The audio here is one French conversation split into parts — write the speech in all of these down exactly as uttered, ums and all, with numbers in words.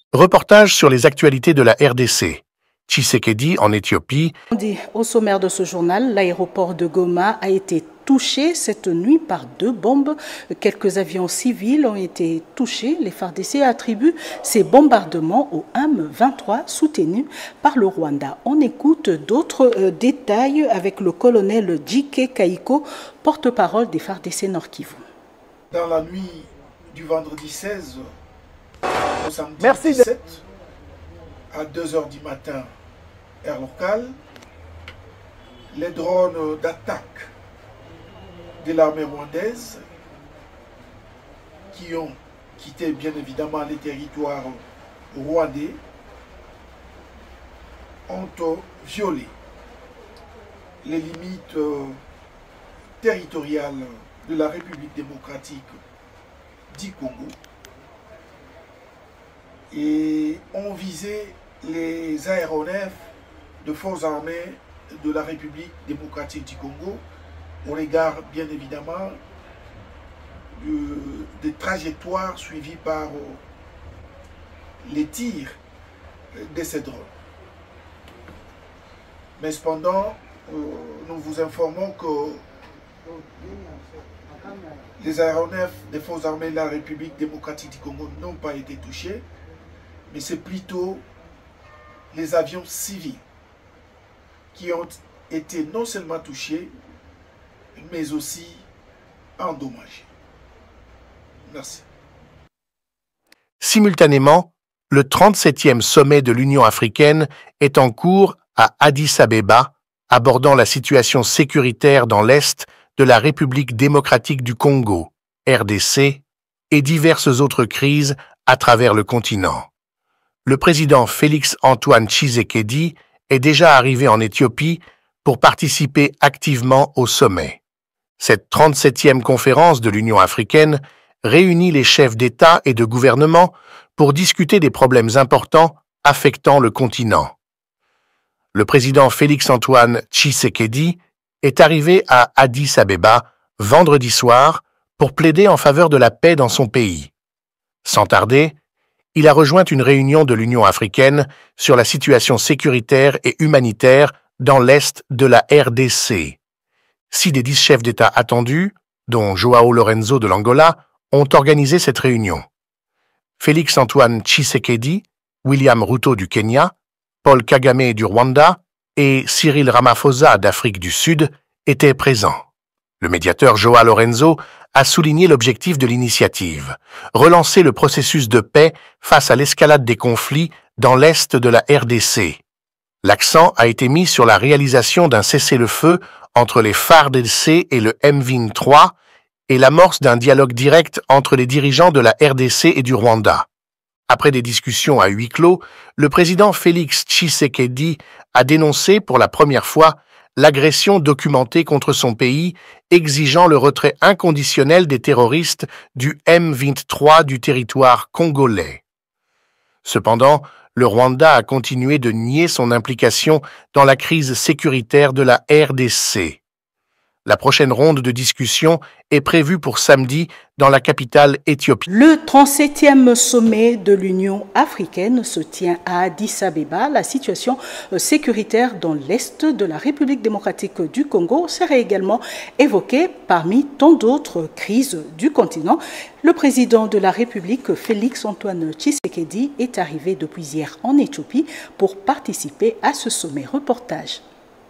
Reportage sur les actualités de la R D C. Tshisekedi en Éthiopie. On dit au sommaire de ce journal, l'aéroport de Goma a été touché cette nuit par deux bombes. Quelques avions civils ont été touchés. Les F A R D C attribuent ces bombardements au M vingt-trois soutenu par le Rwanda. On écoute d'autres euh, détails avec le colonel Djike Kaiko, porte-parole des F A R D C Nord Kivu. Dans la nuit du vendredi seize au samedi Merci dix-sept, à deux heures du matin, heure locale, les drones d'attaque de l'armée rwandaise qui ont quitté bien évidemment les territoires rwandais ont violé les limites territoriales de la République démocratique du Congo et ont visé les aéronefs de forces armées de la République démocratique du Congo au regard bien évidemment de, des trajectoires suivies par les tirs de ces drones. Mais cependant, nous vous informons que les aéronefs des forces armées de la République démocratique du Congo n'ont pas été touchés, mais c'est plutôt les avions civils qui ont été non seulement touchés, mais aussi endommagés. Merci. Simultanément, le trente-septième sommet de l'Union africaine est en cours à Addis-Abeba, abordant la situation sécuritaire dans l'Est de la République démocratique du Congo, R D C, et diverses autres crises à travers le continent. Le président Félix-Antoine Tshisekedi est déjà arrivé en Éthiopie pour participer activement au sommet. Cette trente-septième conférence de l'Union africaine réunit les chefs d'État et de gouvernement pour discuter des problèmes importants affectant le continent. Le président Félix-Antoine Tshisekedi est arrivé à Addis-Abeba vendredi soir pour plaider en faveur de la paix dans son pays. Sans tarder, il a rejoint une réunion de l'Union africaine sur la situation sécuritaire et humanitaire dans l'Est de la R D C. Six des dix chefs d'État attendus, dont Joao Lorenzo de l'Angola, ont organisé cette réunion. Félix-Antoine Tshisekedi, William Ruto du Kenya, Paul Kagame du Rwanda et Cyril Ramaphosa d'Afrique du Sud étaient présents. Le médiateur Joao Lorenzo a souligné l'objectif de l'initiative, relancer le processus de paix face à l'escalade des conflits dans l'Est de la R D C. L'accent a été mis sur la réalisation d'un cessez-le-feu entre les F A R D C et le M vingt-trois et l'amorce d'un dialogue direct entre les dirigeants de la R D C et du Rwanda. Après des discussions à huis clos, le président Félix Tshisekedi a dénoncé pour la première fois l'agression documentée contre son pays, exigeant le retrait inconditionnel des terroristes du M vingt-trois du territoire congolais. Cependant, le Rwanda a continué de nier son implication dans la crise sécuritaire de la R D C. La prochaine ronde de discussion est prévue pour samedi dans la capitale éthiopienne. Le trente-septième sommet de l'Union africaine se tient à Addis-Abeba. La situation sécuritaire dans l'Est de la République démocratique du Congo serait également évoquée parmi tant d'autres crises du continent. Le président de la République, Félix-Antoine Tshisekedi, est arrivé depuis hier en Éthiopie pour participer à ce sommet. Reportage.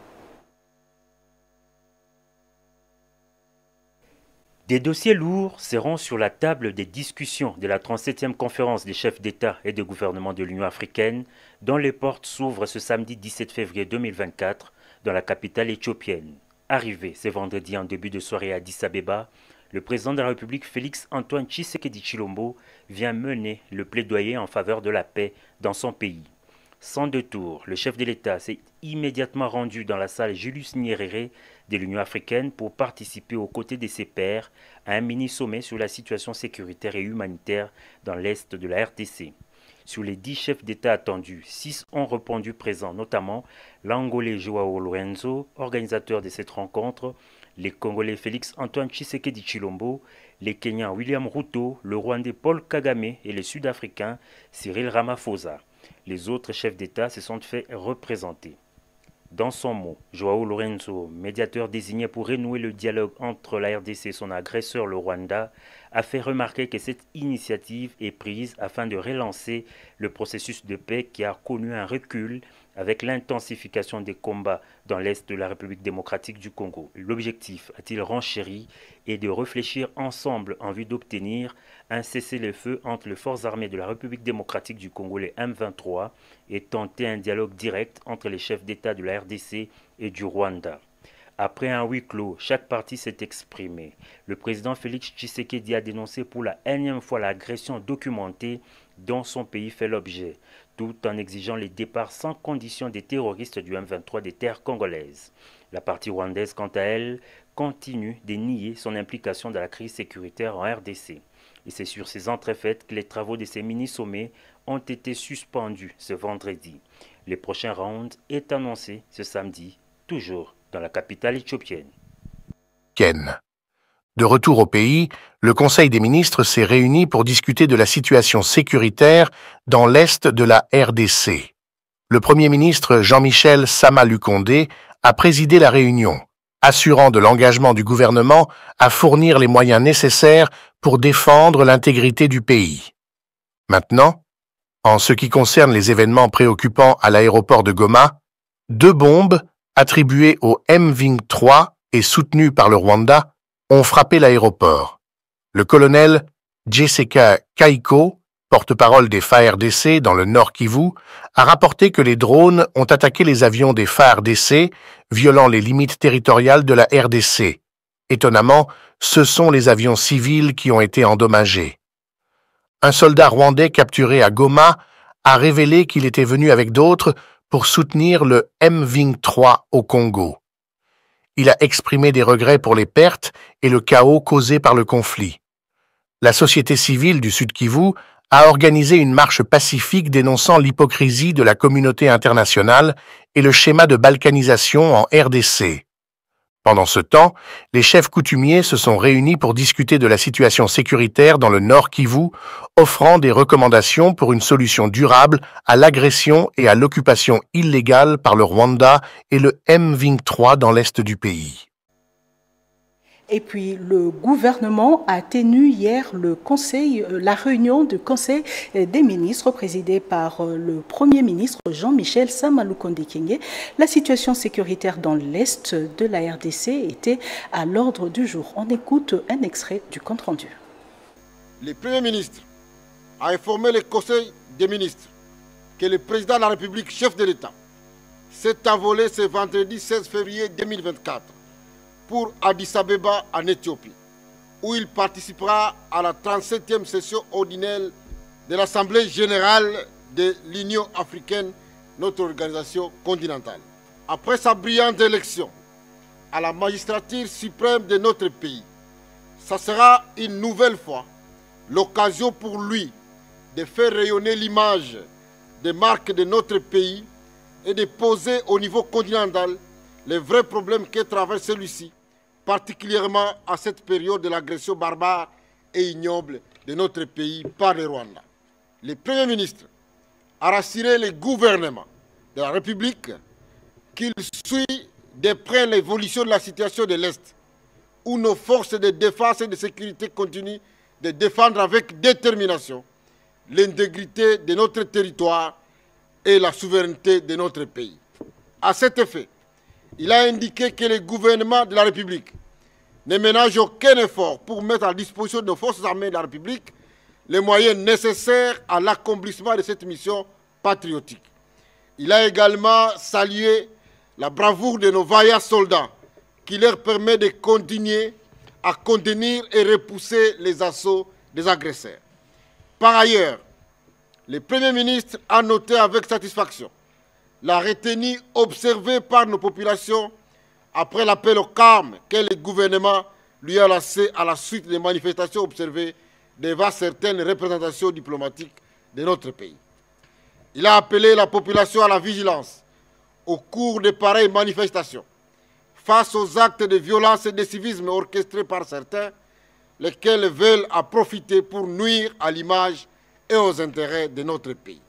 Des dossiers lourds seront sur la table des discussions de la trente-septième conférence des chefs d'État et de gouvernement de l'Union africaine, dont les portes s'ouvrent ce samedi dix-sept février deux mille vingt-quatre dans la capitale éthiopienne. Arrivé ce vendredi en début de soirée à Addis-Abeba, le président de la République Félix-Antoine Tshisekedi Tshilombo vient mener le plaidoyer en faveur de la paix dans son pays. Sans détour, le chef de l'État s'est immédiatement rendu dans la salle Julius Nyerere de l'Union africaine pour participer aux côtés de ses pairs à un mini-sommet sur la situation sécuritaire et humanitaire dans l'Est de la R D C. Sur les dix chefs d'État attendus, six ont répondu présents, notamment l'Angolais Joao Lorenzo, organisateur de cette rencontre, les Congolais Félix Antoine Tshisekedi Tshilombo, les Kenyans William Ruto, le Rwandais Paul Kagame et les Sud-Africains Cyril Ramaphosa. Les autres chefs d'État se sont fait représenter. Dans son mot, Joao Lorenzo, médiateur désigné pour renouer le dialogue entre la R D C et son agresseur le Rwanda, a fait remarquer que cette initiative est prise afin de relancer le processus de paix qui a connu un recul avec l'intensification des combats dans l'est de la République démocratique du Congo. L'objectif, a-t-il renchéri, est de réfléchir ensemble en vue d'obtenir un cessez-le-feu entre les forces armées de la République démocratique du Congo, les M vingt-trois, et tenter un dialogue direct entre les chefs d'État de la R D C et du Rwanda. Après un huis clos, chaque parti s'est exprimé. Le président Félix Tshisekedi a dénoncé pour la énième fois l'agression documentée dont son pays fait l'objet, tout en exigeant les départs sans condition des terroristes du M vingt-trois des terres congolaises. La partie rwandaise, quant à elle, continue de nier son implication dans la crise sécuritaire en R D C. Et c'est sur ces entrefaites que les travaux de ces mini-sommets ont été suspendus ce vendredi. Le prochain round est annoncé ce samedi, toujours dans la capitale éthiopienne. Ken. De retour au pays, le Conseil des ministres s'est réuni pour discuter de la situation sécuritaire dans l'est de la R D C. Le Premier ministre Jean-Michel Sama Lukonde a présidé la réunion, assurant de l'engagement du gouvernement à fournir les moyens nécessaires pour défendre l'intégrité du pays. Maintenant, en ce qui concerne les événements préoccupants à l'aéroport de Goma, deux bombes attribuées au M vingt-trois et soutenues par le Rwanda ont frappé l'aéroport. Le colonel Jessica Kaiko, porte-parole des F A R D C dans le Nord Kivu, a rapporté que les drones ont attaqué les avions des F A R D C, violant les limites territoriales de la R D C. Étonnamment, ce sont les avions civils qui ont été endommagés. Un soldat rwandais capturé à Goma a révélé qu'il était venu avec d'autres pour soutenir le M vingt-trois au Congo. Il a exprimé des regrets pour les pertes et le chaos causé par le conflit. La société civile du Sud Kivu a organisé une marche pacifique dénonçant l'hypocrisie de la communauté internationale et le schéma de balkanisation en R D C. Pendant ce temps, les chefs coutumiers se sont réunis pour discuter de la situation sécuritaire dans le Nord Kivu, offrant des recommandations pour une solution durable à l'agression et à l'occupation illégale par le Rwanda et le M vingt-trois dans l'est du pays. Et puis, le gouvernement a tenu hier le conseil, la réunion du Conseil des ministres présidée par le Premier ministre Jean-Michel Sama Lukonde. La situation sécuritaire dans l'Est de la R D C était à l'ordre du jour. On écoute un extrait du compte-rendu. Le Premier ministre a informé le Conseil des ministres que le président de la République, chef de l'État, s'est envolé ce vendredi seize février deux mille vingt-quatre pour Addis Abeba en Éthiopie, où il participera à la trente-septième session ordinaire de l'Assemblée générale de l'Union africaine, notre organisation continentale. Après sa brillante élection à la magistrature suprême de notre pays, ça sera une nouvelle fois l'occasion pour lui de faire rayonner l'image des marques de notre pays et de poser au niveau continental les vrais problèmes que traverse celui-ci, particulièrement à cette période de l'agression barbare et ignoble de notre pays par le Rwanda. Le Premier ministre a rassuré le gouvernement de la République qu'il suit de près l'évolution de la situation de l'Est, où nos forces de défense et de sécurité continuent de défendre avec détermination l'intégrité de notre territoire et la souveraineté de notre pays. À cet effet, il a indiqué que le gouvernement de la République ne ménage aucun effort pour mettre à disposition de nos forces armées de la République les moyens nécessaires à l'accomplissement de cette mission patriotique. Il a également salué la bravoure de nos vaillants soldats qui leur permet de continuer à contenir et repousser les assauts des agresseurs. Par ailleurs, le Premier ministre a noté avec satisfaction la retenue observée par nos populations après l'appel au calme que le gouvernement lui a lancé à la suite des manifestations observées devant certaines représentations diplomatiques de notre pays. Il a appelé la population à la vigilance au cours de pareilles manifestations, face aux actes de violence et de civisme orchestrés par certains, lesquels veulent en profiter pour nuire à l'image et aux intérêts de notre pays.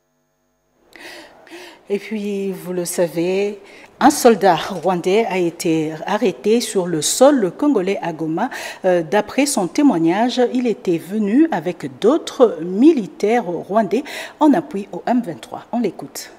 Et puis, vous le savez, un soldat rwandais a été arrêté sur le sol congolais à Goma. Euh, D'après son témoignage, il était venu avec d'autres militaires rwandais en appui au M vingt-trois. On l'écoute.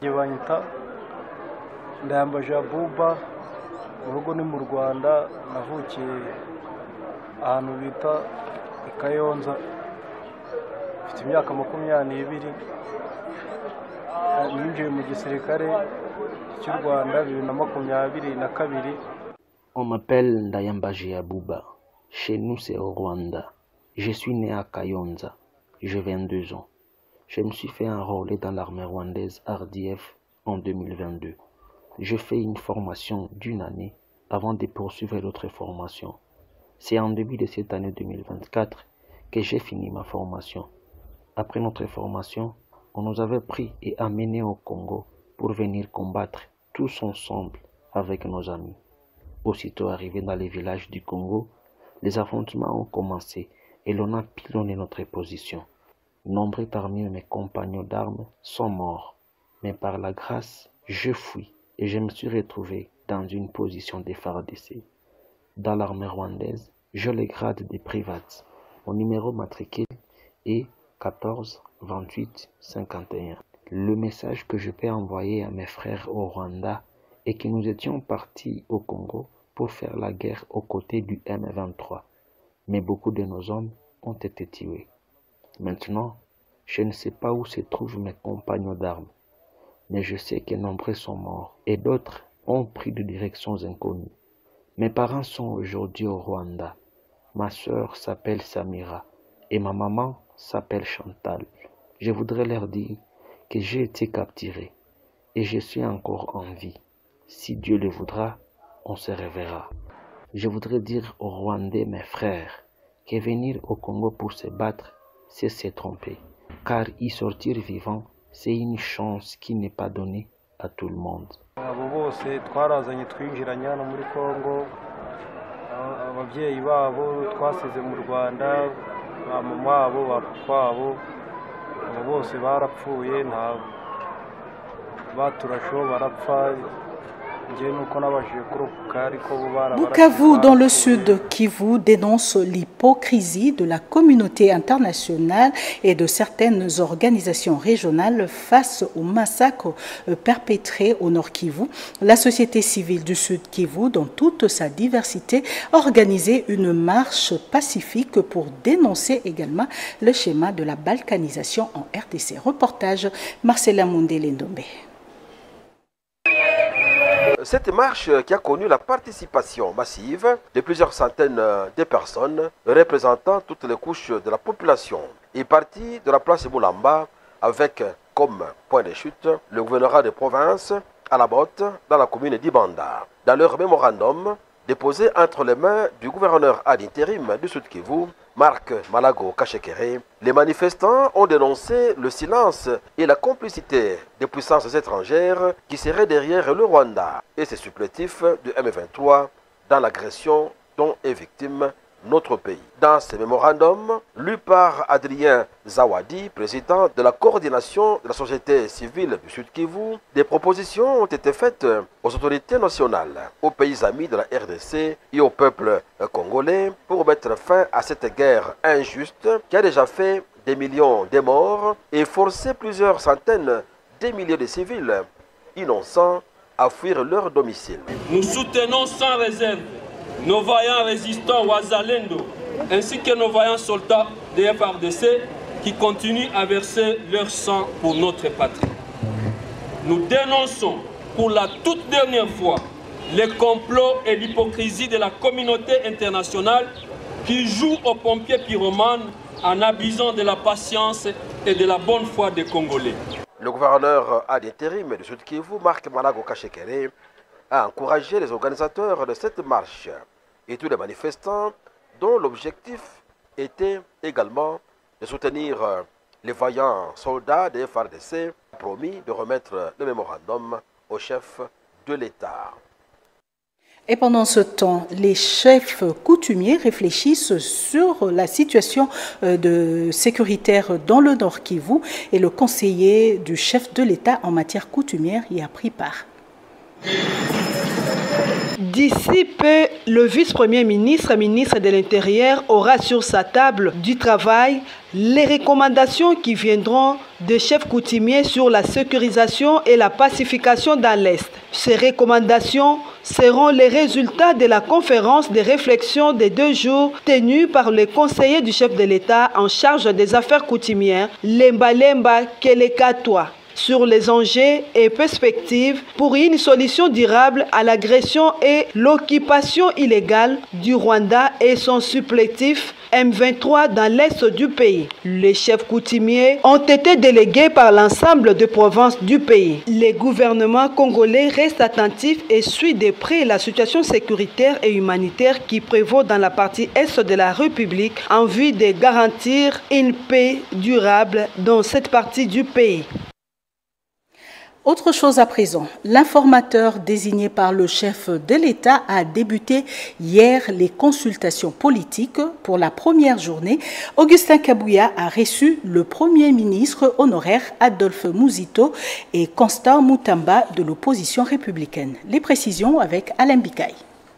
On m'appelle Ndayambaji Abouba. Chez nous, c'est au Rwanda. Je suis né à Kayonza. J'ai vingt-deux ans. Je me suis fait enrôler dans l'armée rwandaise R D F en deux mille vingt-deux. Je fais une formation d'une année avant de poursuivre d'autres formations. C'est en début de cette année deux mille vingt-quatre que j'ai fini ma formation. Après notre formation, on nous avait pris et amenés au Congo pour venir combattre tous ensemble avec nos amis. Aussitôt arrivés dans les villages du Congo, les affrontements ont commencé et l'on a pilonné notre position. Nombreux parmi mes compagnons d'armes sont morts, mais par la grâce, je fuis et je me suis retrouvé dans une position de F A R D C. Dans l'armée rwandaise, je le grade de privates. Mon numéro matricule est quatorze vingt-huit cinquante et un. Le message que je peux envoyer à mes frères au Rwanda est que nous étions partis au Congo pour faire la guerre aux côtés du M vingt-trois. Mais beaucoup de nos hommes ont été tués. Maintenant, je ne sais pas où se trouvent mes compagnons d'armes, mais je sais que nombreux sont morts et d'autres ont pris de directions inconnues. Mes parents sont aujourd'hui au Rwanda. Ma sœur s'appelle Samira et ma maman s'appelle Chantal. Je voudrais leur dire que j'ai été capturé et je suis encore en vie. Si Dieu le voudra, on se reverra. Je voudrais dire aux Rwandais, mes frères, que venir au Congo pour se battre, c'est se tromper. Car y sortir vivant, c'est une chance qui n'est pas donnée à tout le monde. Bukavu, dans le sud Kivu, dénonce l'hypocrisie de la communauté internationale et de certaines organisations régionales face au massacre perpétré au nord Kivu. La société civile du sud Kivu, dans toute sa diversité, a organisé une marche pacifique pour dénoncer également le schéma de la balkanisation en R D C. Reportage Marcela Mondele-Ndombe. Cette marche qui a connu la participation massive de plusieurs centaines de personnes représentant toutes les couches de la population est partie de la place Moulamba avec comme point de chute le gouvernorat de province à la botte dans la commune d'Ibanda. Dans leur mémorandum déposé entre les mains du gouverneur ad intérim du Sud Kivu, Marc Malago Kachekere, les manifestants ont dénoncé le silence et la complicité des puissances étrangères qui seraient derrière le Rwanda et ses supplétifs du M vingt-trois dans l'agression dont est victime notre pays. Dans ce mémorandum, lu par Adrien Zawadi, président de la coordination de la société civile du Sud Kivu, des propositions ont été faites aux autorités nationales, aux pays amis de la R D C et au peuple congolais pour mettre fin à cette guerre injuste qui a déjà fait des millions de morts et forcé plusieurs centaines de milliers de civils innocents à fuir leur domicile. Nous soutenons sans réserve nos vaillants résistants Wazalendo, ainsi que nos vaillants soldats des F A R D C qui continuent à verser leur sang pour notre patrie. Nous dénonçons pour la toute dernière fois les complots et l'hypocrisie de la communauté internationale qui joue aux pompiers pyromanes en abusant de la patience et de la bonne foi des Congolais. Le gouverneur ad intérim du Sud Kivu, Marc Malago Kachekere, a encouragé les organisateurs de cette marche et tous les manifestants dont l'objectif était également de soutenir les vaillants soldats des F A R D C, promis de remettre le mémorandum au chef de l'État. Et pendant ce temps, les chefs coutumiers réfléchissent sur la situation de sécuritaire dans le Nord Kivu et le conseiller du chef de l'État en matière coutumière y a pris part. D'ici peu, le vice-premier ministre, ministre de l'Intérieur, aura sur sa table du travail les recommandations qui viendront des chefs coutumiers sur la sécurisation et la pacification dans l'Est. Ces recommandations seront les résultats de la conférence de réflexion des deux jours tenue par le conseiller du chef de l'État en charge des affaires coutumières, Lemba Lemba Kelekatwa, sur les enjeux et perspectives pour une solution durable à l'agression et l'occupation illégale du Rwanda et son supplétif M vingt-trois dans l'est du pays. Les chefs coutumiers ont été délégués par l'ensemble des provinces du pays. Le gouvernement congolais reste attentif et suit de près la situation sécuritaire et humanitaire qui prévaut dans la partie est de la République en vue de garantir une paix durable dans cette partie du pays. Autre chose à présent, l'informateur désigné par le chef de l'État a débuté hier les consultations politiques. Pour la première journée, Augustin Kabouya a reçu le Premier ministre honoraire Adolphe Muzito et Constant Mutamba de l'opposition républicaine. Les précisions avec Alain Bikaï.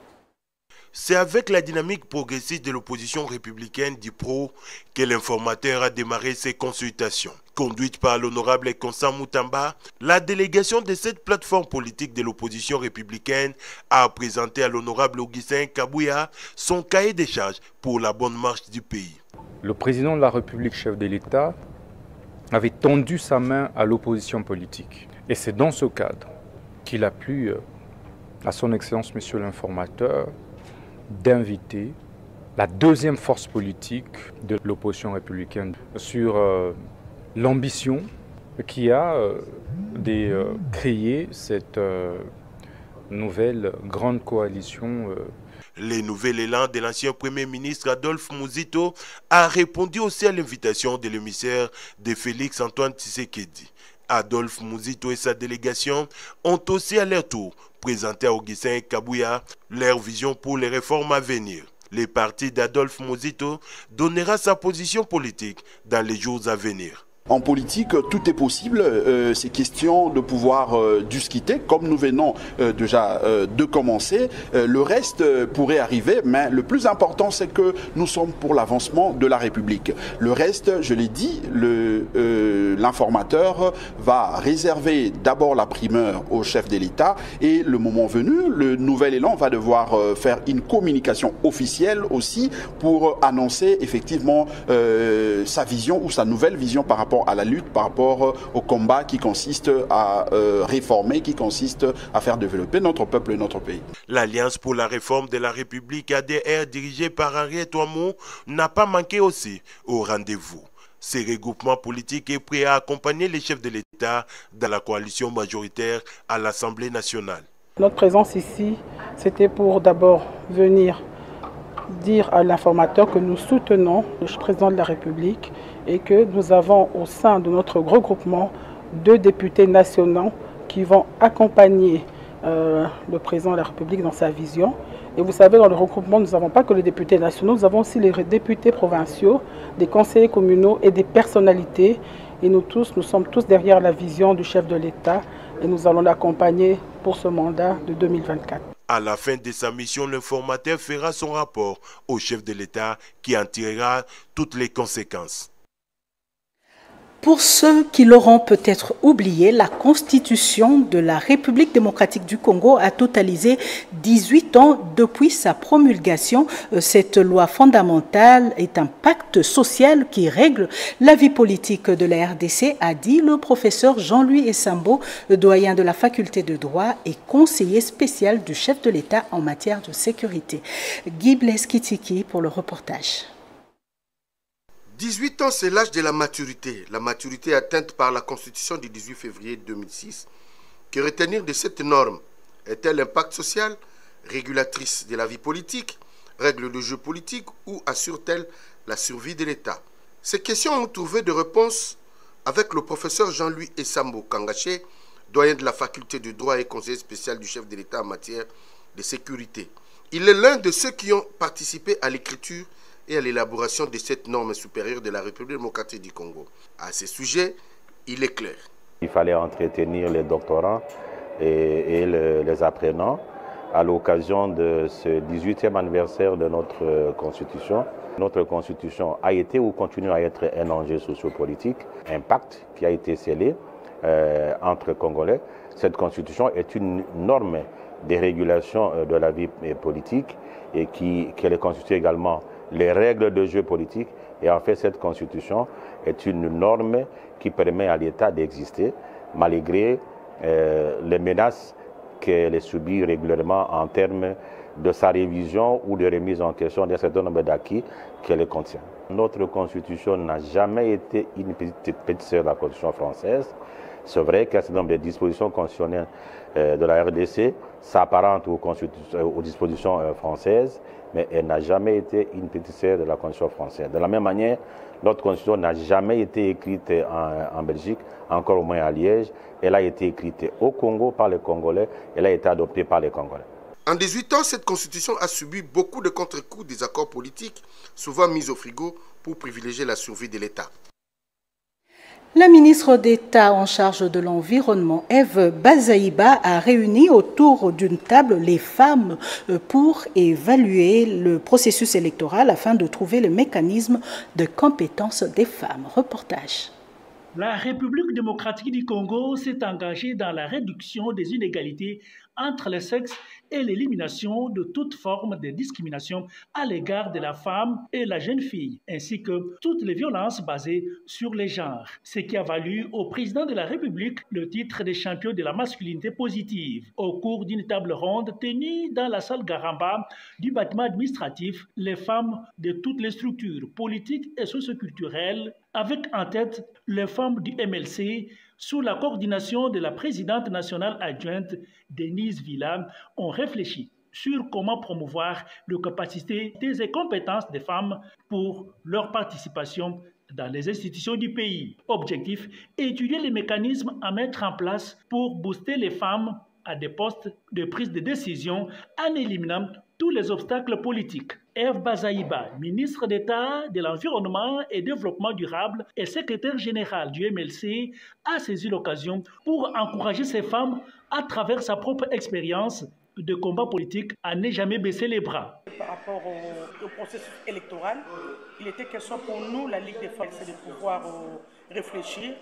C'est avec la dynamique progressiste de l'opposition républicaine d'I P R O que l'informateur a démarré ses consultations. Conduite par l'honorable Constant Mutamba, la délégation de cette plateforme politique de l'opposition républicaine a présenté à l'honorable Augustin Kabouya son cahier des charges pour la bonne marche du pays. Le président de la République, chef de l'État, avait tendu sa main à l'opposition politique. Et c'est dans ce cadre qu'il a plu à son Excellence, Monsieur l'informateur, d'inviter la deuxième force politique de l'opposition républicaine sur euh, l'ambition qui a euh, de euh, créer cette euh, nouvelle grande coalition. Euh. Le nouvel élan de l'ancien Premier ministre Adolphe Muzito a répondu aussi à l'invitation de l'émissaire de Félix Antoine Tshisekedi. Adolphe Muzito et sa délégation ont aussi à leur tour présenté à Augustin Kabouya leur vision pour les réformes à venir. Le parti d'Adolphe Muzito donnera sa position politique dans les jours à venir. En politique, tout est possible. Euh, c'est question de pouvoir euh, discuter, comme nous venons euh, déjà euh, de commencer. Euh, le reste euh, pourrait arriver, mais le plus important, c'est que nous sommes pour l'avancement de la République. Le reste, je l'ai dit, le, euh, l'informateur va réserver d'abord la primeur au chef de l'État et le moment venu, le nouvel élan va devoir euh, faire une communication officielle aussi pour annoncer effectivement euh, sa vision ou sa nouvelle vision par rapport à la lutte, par rapport au combat qui consiste à euh, réformer, qui consiste à faire développer notre peuple et notre pays. L'Alliance pour la réforme de la République A D R, dirigée par Henriette Ouamou, n'a pas manqué aussi au rendez-vous. Ce regroupement politique est prêt à accompagner les chefs de l'État dans la coalition majoritaire à l'Assemblée nationale. Notre présence ici, c'était pour d'abord venir dire à l'informateur que nous soutenons le président de la République et que nous avons au sein de notre regroupement deux députés nationaux qui vont accompagner euh, le président de la République dans sa vision. Et vous savez, dans le regroupement, nous n'avons pas que les députés nationaux, nous avons aussi les députés provinciaux, des conseillers communaux et des personnalités. Et nous tous, nous sommes tous derrière la vision du chef de l'État et nous allons l'accompagner pour ce mandat de deux mille vingt-quatre. À la fin de sa mission, l'informateur fera son rapport au chef de l'État qui en tirera toutes les conséquences. Pour ceux qui l'auront peut-être oublié, la Constitution de la République démocratique du Congo a totalisé dix-huit ans depuis sa promulgation. Cette loi fondamentale est un pacte social qui règle la vie politique de la R D C, a dit le professeur Jean-Louis Essambo, doyen de la faculté de droit et conseiller spécial du chef de l'État en matière de sécurité. Guy Blaise Kitiki pour le reportage. dix-huit ans, c'est l'âge de la maturité. La maturité atteinte par la Constitution du dix-huit février deux mille six. Que retenir de cette norme? Est-elle un pacte social, régulatrice de la vie politique, règle le jeu politique ou assure-t-elle la survie de l'État? Ces questions ont trouvé de réponses avec le professeur Jean-Louis Essambo Kangaché, doyen de la faculté de droit et conseiller spécial du chef de l'État en matière de sécurité. Il est l'un de ceux qui ont participé à l'écriture et à l'élaboration de cette norme supérieure de la République démocratique du Congo. À ce sujet, il est clair. Il fallait entretenir les doctorants et, et le, les apprenants à l'occasion de ce dix-huitième anniversaire de notre Constitution. Notre Constitution a été ou continue à être un enjeu sociopolitique, un pacte qui a été scellé euh, entre Congolais. Cette Constitution est une norme de régulation de la vie politique et qui, qui constitue également les règles de jeu politique. Et en fait, cette Constitution est une norme qui permet à l'État d'exister malgré euh, les menaces qu'elle subit régulièrement en termes de sa révision ou de remise en question d'un certain nombre d'acquis qu'elle contient. Notre Constitution n'a jamais été une petite, petite sœur de la Constitution française. C'est vrai qu'un certain nombre de dispositions constitutionnelles euh, de la R D C s'apparentent aux, aux dispositions euh, françaises, mais elle n'a jamais été une petite sœur de la Constitution française. De la même manière, notre Constitution n'a jamais été écrite en, en Belgique, encore au moins à Liège. Elle a été écrite au Congo par les Congolais, elle a été adoptée par les Congolais. En dix-huit ans, cette constitution a subi beaucoup de contre-coups des accords politiques, souvent mis au frigo pour privilégier la survie de l'État. La ministre d'État en charge de l'environnement, Eve Bazaïba, a réuni autour d'une table les femmes pour évaluer le processus électoral afin de trouver le mécanisme de compétence des femmes. Reportage. La République démocratique du Congo s'est engagée dans la réduction des inégalités entre les sexes et l'élimination de toute forme de discrimination à l'égard de la femme et la jeune fille, ainsi que toutes les violences basées sur les genres. Ce qui a valu au président de la République le titre de champion de la masculinité positive. Au cours d'une table ronde tenue dans la salle Garamba du bâtiment administratif, les femmes de toutes les structures politiques et socioculturelles, avec en tête les femmes du M L C, sous la coordination de la présidente nationale adjointe Denise Villa, ont réfléchi sur comment promouvoir les capacités et compétences des femmes pour leur participation dans les institutions du pays. Objectif, étudier les mécanismes à mettre en place pour booster les femmes à des postes de prise de décision en éliminant tous les obstacles politiques. Eve Bazaïba, ministre d'État de l'Environnement et Développement durable et secrétaire général du M L C, a saisi l'occasion pour encourager ces femmes à travers sa propre expérience de combat politique à ne jamais baisser les bras. Par rapport au, au processus électoral, il était question pour nous, la Ligue des femmes, de pouvoir euh, réfléchir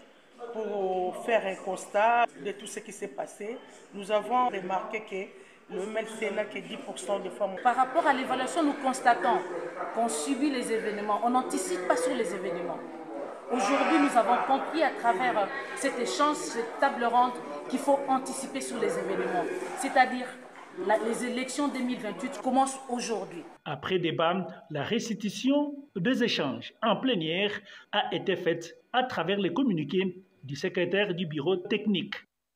pour faire un constat de tout ce qui s'est passé. Nous avons remarqué que le M L C n'a que dix pour cent de femmes. Par rapport à l'évaluation, nous constatons qu'on subit les événements, on n'anticipe pas sur les événements. Aujourd'hui, nous avons compris à travers cet échange, cette table ronde, qu'il faut anticiper sur les événements. C'est-à-dire, la, les élections deux mille vingt-huit commencent aujourd'hui. Après débat, la restitution des échanges en plénière a été faite à travers les communiqués du secrétaire du bureau technique.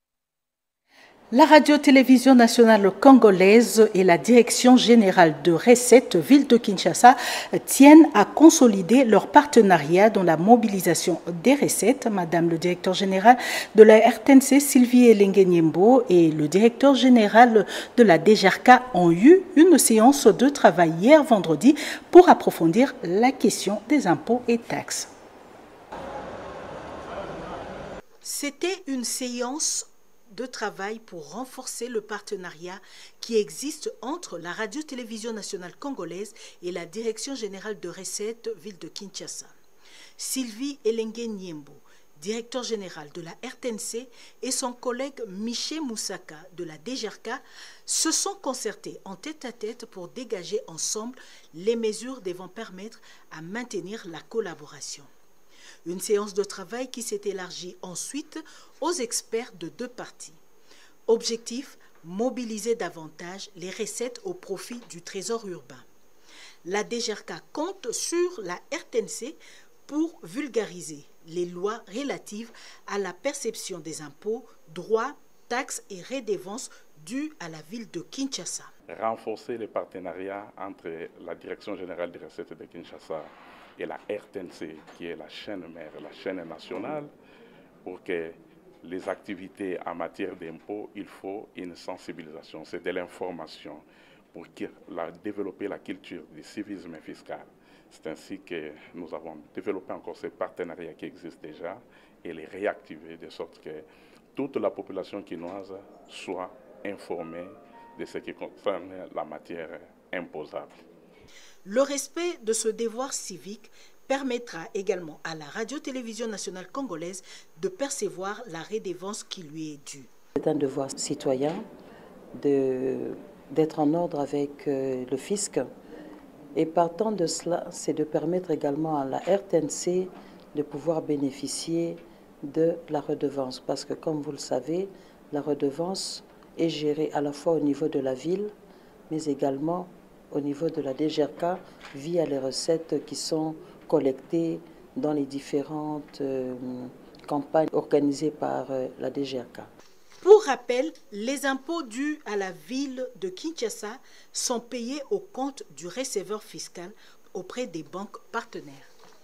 La radio-télévision nationale congolaise et la direction générale de recettes ville de Kinshasa tiennent à consolider leur partenariat dans la mobilisation des recettes. Madame le directeur général de la R T N C, Sylvie Elengue-Niembo, et le directeur général de la D G R C ont eu une séance de travail hier vendredi pour approfondir la question des impôts et taxes. C'était une séance de travail pour renforcer le partenariat qui existe entre la radio-télévision nationale congolaise et la direction générale de recettes ville de Kinshasa. Sylvie Elengue-Niembo, directeur général de la R T N C, et son collègue Miché Moussaka de la D G R C se sont concertés en tête-à-tête pour dégager ensemble les mesures devant permettre à maintenir la collaboration. Une séance de travail qui s'est élargie ensuite aux experts de deux parties. Objectif, mobiliser davantage les recettes au profit du trésor urbain. La D G R C compte sur la R T N C pour vulgariser les lois relatives à la perception des impôts, droits, taxes et redevances dues à la ville de Kinshasa. Renforcer les partenariats entre la Direction générale des recettes de Kinshasa et la R T N C, qui est la chaîne mère, la chaîne nationale, pour que les activités en matière d'impôts, il faut une sensibilisation, c'est de l'information pour la, développer la culture du civisme fiscal. C'est ainsi que nous avons développé encore ces partenariats qui existent déjà et les réactiver de sorte que toute la population quinoise soit informée de ce qui concerne la matière imposable. Le respect de ce devoir civique permettra également à la radio-télévision nationale congolaise de percevoir la redevance qui lui est due. C'est un devoir citoyen d'être en ordre avec euh, le fisc. Et partant de cela, c'est de permettre également à la R T N C de pouvoir bénéficier de la redevance. Parce que comme vous le savez, la redevance est gérée à la fois au niveau de la ville, mais également au niveau de la D G R K via les recettes qui sont collectées dans les différentes euh, campagnes organisées par euh, la D G R K. Pour rappel, les impôts dus à la ville de Kinshasa sont payés au compte du receveur fiscal auprès des banques partenaires.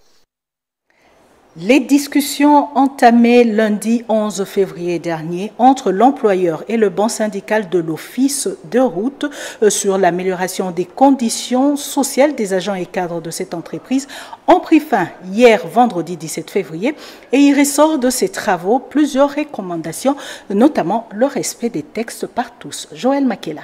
Les discussions entamées lundi onze février dernier entre l'employeur et le banc syndical de l'Office de route sur l'amélioration des conditions sociales des agents et cadres de cette entreprise ont pris fin hier vendredi dix-sept février et il ressort de ces travaux plusieurs recommandations, notamment le respect des textes par tous. Joël Makela.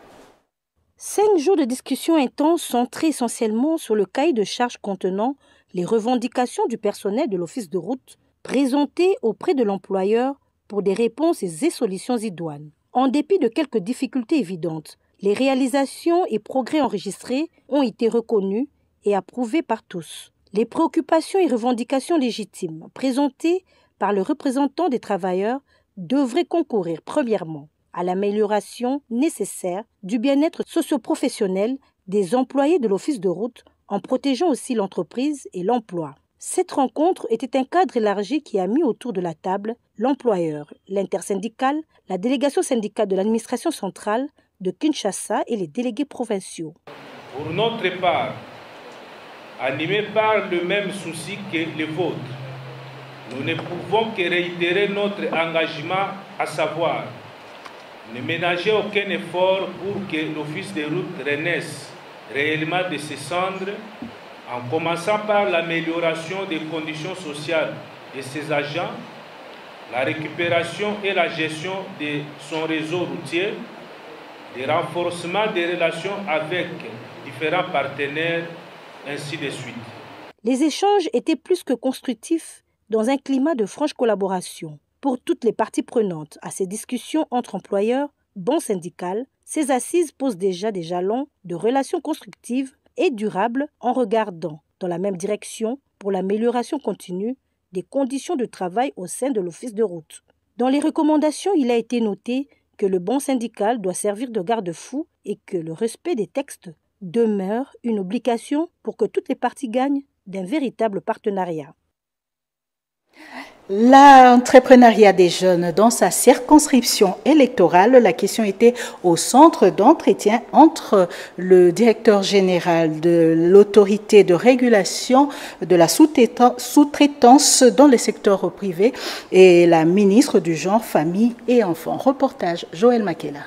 Cinq jours de discussions intenses centrés essentiellement sur le cahier de charges contenant les revendications du personnel de l'office de route présentées auprès de l'employeur pour des réponses et solutions idoines. En dépit de quelques difficultés évidentes, les réalisations et progrès enregistrés ont été reconnus et approuvés par tous. Les préoccupations et revendications légitimes présentées par le représentant des travailleurs devraient concourir premièrement à l'amélioration nécessaire du bien-être socio-professionnel des employés de l'office de route en protégeant aussi l'entreprise et l'emploi. Cette rencontre était un cadre élargi qui a mis autour de la table l'employeur, l'intersyndicale, la délégation syndicale de l'administration centrale de Kinshasa et les délégués provinciaux. Pour notre part, animés par le même souci que le vôtre, nous ne pouvons que réitérer notre engagement, à savoir ne ménager aucun effort pour que l'office de route renaisse réellement de ses cendres, en commençant par l'amélioration des conditions sociales de ses agents, la récupération et la gestion de son réseau routier, le renforcement des relations avec différents partenaires, ainsi de suite. Les échanges étaient plus que constructifs dans un climat de franche collaboration. Pour toutes les parties prenantes à ces discussions entre employeurs, banc syndical, ces assises posent déjà des jalons de relations constructives et durables en regardant dans la même direction pour l'amélioration continue des conditions de travail au sein de l'office de route. Dans les recommandations, il a été noté que le banc syndical doit servir de garde-fou et que le respect des textes demeure une obligation pour que toutes les parties gagnent d'un véritable partenariat. L'entrepreneuriat des jeunes dans sa circonscription électorale, la question était au centre d'entretien entre le directeur général de l'autorité de régulation de la sous-traitance dans le secteur privé et la ministre du genre, famille et enfants. Reportage Joël Makela.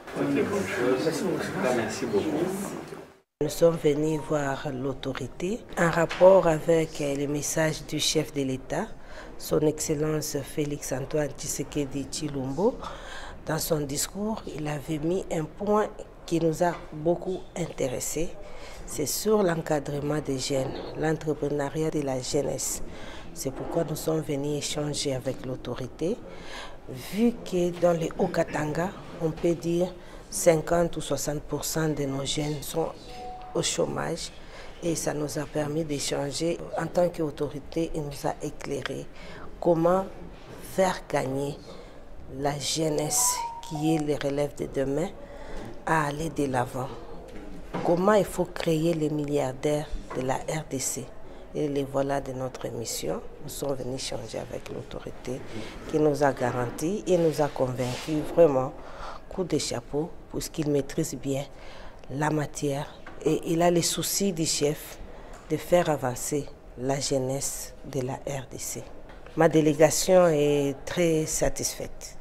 Merci beaucoup. Nous sommes venus voir l'autorité en rapport avec les messages du chef de l'État, Son Excellence Félix Antoine Tshisekedi Tshilombo. Dans son discours, il avait mis un point qui nous a beaucoup intéressés. C'est sur l'encadrement des jeunes, l'entrepreneuriat de la jeunesse. C'est pourquoi nous sommes venus échanger avec l'autorité. Vu que dans les Haut-Katanga, on peut dire cinquante ou soixante pour cent de nos jeunes sont au chômage, et ça nous a permis d'échanger. En tant qu'autorité, il nous a éclairé comment faire gagner la jeunesse qui est les relèves de demain à aller de l'avant. Comment il faut créer les milliardaires de la R D C. Et les voilà de notre mission. Nous sommes venus échanger avec l'autorité qui nous a garanti et nous a convaincus vraiment, coup de chapeau, puisqu'il maîtrise bien la matière. Et il a les soucis du chef de faire avancer la jeunesse de la R D C. Ma délégation est très satisfaite.